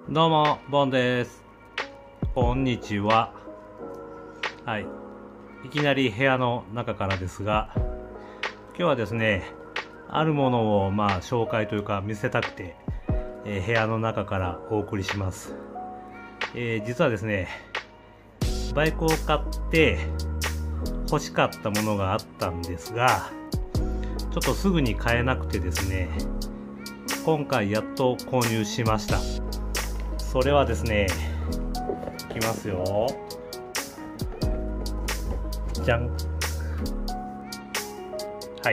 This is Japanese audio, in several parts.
どうも、ボンです。こんにちは。はい。いきなり部屋の中からですが、今日はですね、あるものを紹介というか見せたくて、部屋の中からお送りします。実はですね、バイクを買って欲しかったものがあったんですが、ちょっとすぐに買えなくてですね、今回やっと購入しました。それはですね、いきますよ。じゃん。はい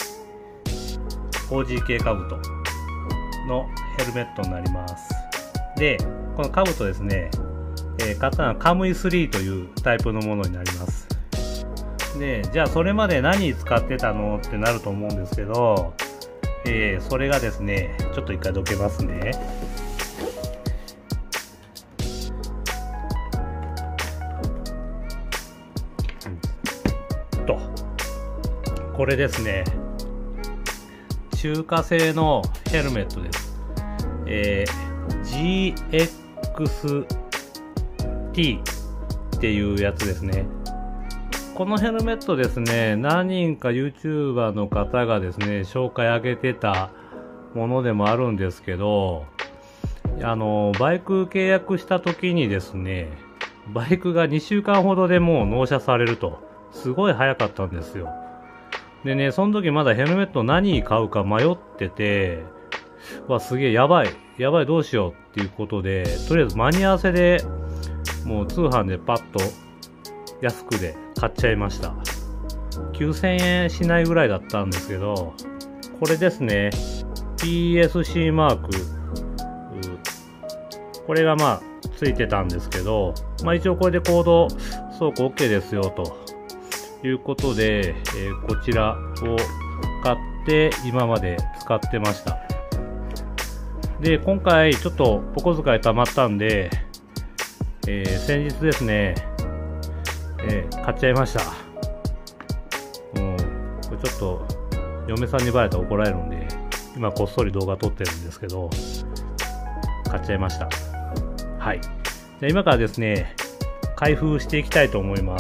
。OGK カブトのヘルメットになります。で、このカブトですね、買ったのはカムイ3というタイプのものになります。で、じゃあそれまで何使ってたのってなると思うんですけど、それがですね、ちょっと一回どけますね。これですね、中華製のヘルメットです。GXT っていうやつですね。このヘルメットですね、何人か YouTuber の方がですね、紹介上げてたものでもあるんですけど、バイク契約した時にですね、バイクが2週間ほどでもう納車されると、すごい早かったんですよ。でね、その時まだヘルメット何買うか迷ってて、すげえやばいどうしようっていうことで、とりあえず間に合わせでもう通販でパッと安くで買っちゃいました。9000円しないぐらいだったんですけど、これですね、PSC マーク、これがついてたんですけど、一応これでコード走行 OK ですよということで、こちらを買って今まで使ってました。で、今回ちょっとお小遣い貯まったんで、先日ですね、買っちゃいました。これちょっと嫁さんにバレたら怒られるんで、今こっそり動画撮ってるんですけど、買っちゃいました。はい。じゃあ今からですね、開封していきたいと思います。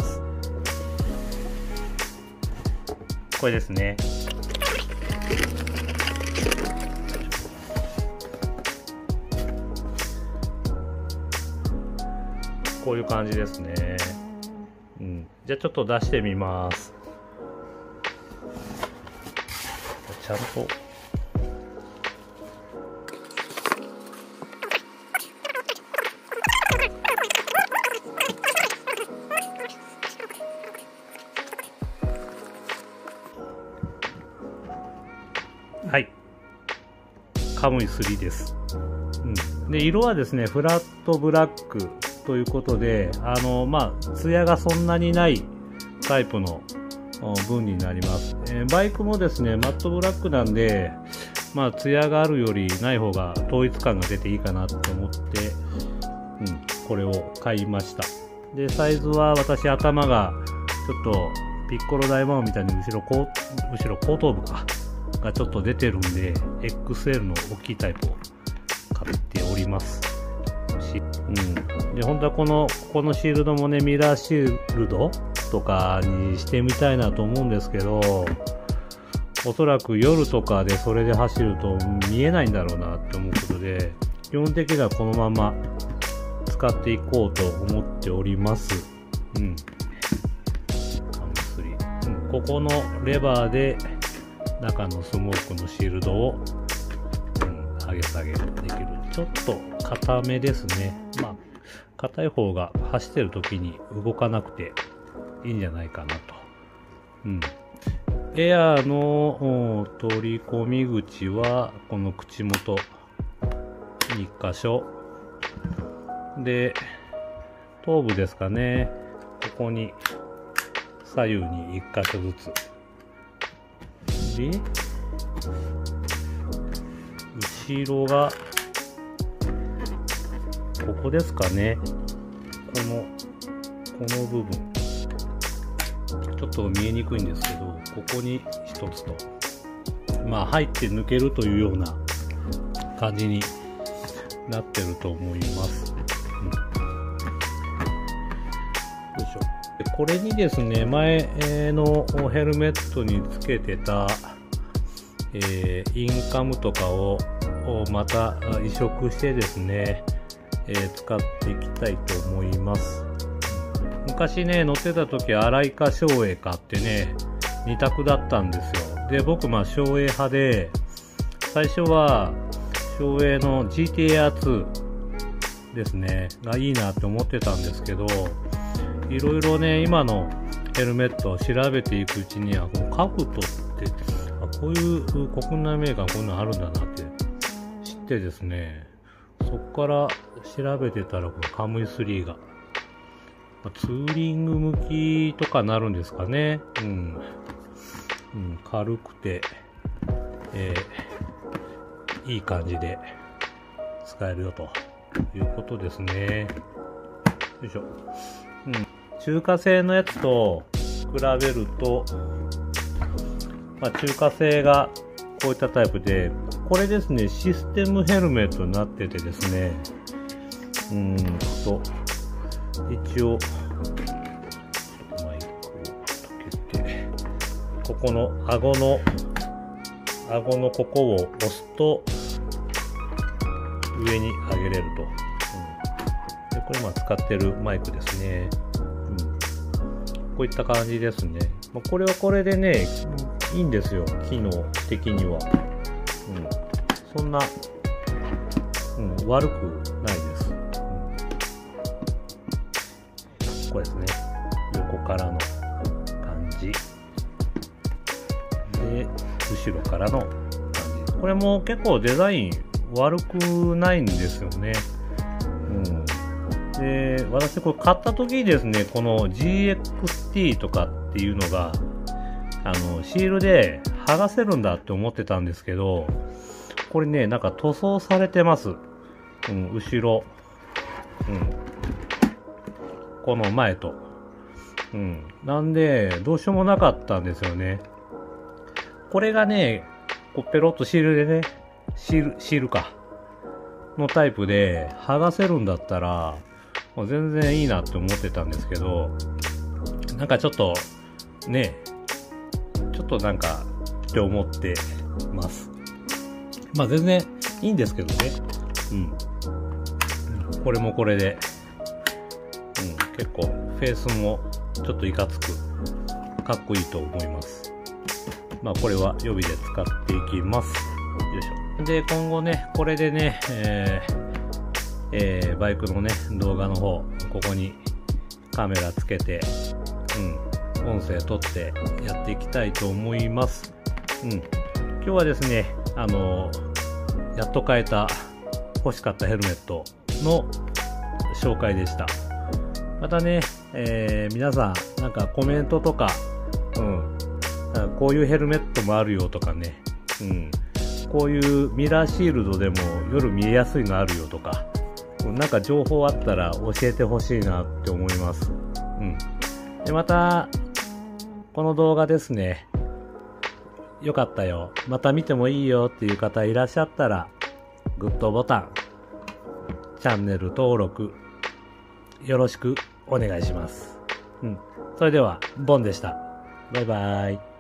これですね。こういう感じですね。じゃあちょっと出してみます。ちゃんと。はい。カムイ3です。で、色はですね、フラットブラックということで、艶がそんなにないタイプの分になります。バイクもですね、マットブラックなんで、艶があるよりない方が統一感が出ていいかなと思って、これを買いました。で、サイズは私頭がちょっとピッコロ大魔王みたいに後ろ後頭部がちょっと出てるんで、XL の大きいタイプを買っております。で、本当はこのシールドもね、ミラーシールドとかにしてみたいなと思うんですけど、おそらく夜とかでそれで走ると見えないんだろうなって思うことで、基本的にはこのまま使っていこうと思っております。ここのレバーで中のスモークのシールドを、上げ下げできる。ちょっと硬めですね。硬い方が走ってる時に動かなくていいんじゃないかなと。エアーの取り込み口はこの口元1箇所で、頭部ですかね、ここに左右に1箇所ずつで、後ろがここですかね、この部分ちょっと見えにくいんですけど、ここに一つと、入って抜けるというような感じになってると思います。よいしょ。でこれにですね、前のヘルメットにつけてた、インカムとかをまた移植してですね、使っていきたいと思います。昔ね、乗ってた時、荒井か照英かってね、2択だったんですよ。で、僕、照英派で、最初は、照英の GTR2 ですね、がいいなって思ってたんですけど、いろいろね、今のヘルメットを調べていくうちには、このカブトって、こういう国内メーカーこういうのあるんだなって知ってですね、そっから調べてたら、このカムイ3が、ツーリング向きとかなるんですかね。軽くて、いい感じで使えるよということですね。よいしょ。中華製のやつと比べると、中華製がこういったタイプで、これですね、システムヘルメットになっててですね、一応、マイクをかけて、ここの顎のここを押すと、上に上げれると。でこれ使ってるマイクですね。こういった感じですね。これはこれでね、いいんですよ、機能的には。そんな、悪くないです。これですね。横からの感じ。で、後ろからの感じ。これも結構デザイン悪くないんですよね。で、私これ買った時にですね、この GXT とかっていうのが、シールで剥がせるんだって思ってたんですけど、これね、なんか塗装されてます。後ろ。この前と。なんで、どうしようもなかったんですよね。これがね、こうペロッとシールでね、シールか。のタイプで剥がせるんだったら、もう全然いいなって思ってたんですけど、なんかちょっと、ね、ちょっとなんかって思ってます。全然いいんですけどね。これもこれで、結構フェースもちょっといかつく、かっこいいと思います。これは予備で使っていきます。よいしょ。で、今後ね、これでね、バイクのね、動画の方、ここにカメラつけて、音声撮ってやっていきたいと思います。今日はですね、やっと買えた、欲しかったヘルメットの紹介でした。またね、皆さん、なんかコメントとか、こういうヘルメットもあるよとかね、こういうミラーシールドでも夜見えやすいのあるよとか、なんか情報あったら教えてほしいなって思います。で、また、この動画ですね、よかったよ、また見てもいいよっていう方いらっしゃったら、グッドボタン、チャンネル登録、よろしくお願いします。それでは、ボンでした。バイバイ。